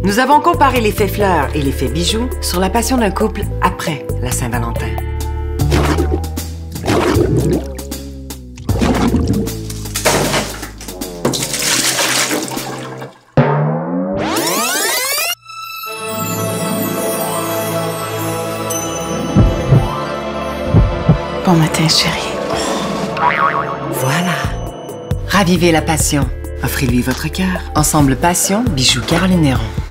Nous avons comparé l'effet fleurs et l'effet bijoux sur la passion d'un couple après la Saint-Valentin. Bon matin, chérie. Voilà. Ravivez la passion. Offrez-lui votre cœur. Ensemble Passion, bijoux Caroline Néron.